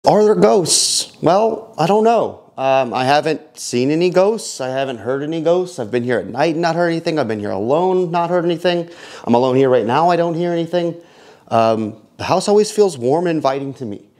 Are there ghosts? Well, I don't know. I haven't seen any ghosts. I haven't heard any ghosts. I've been here at night and not heard anything. I've been here alone, not heard anything. I'm alone here right now. I don't hear anything. The house always feels warm and inviting to me.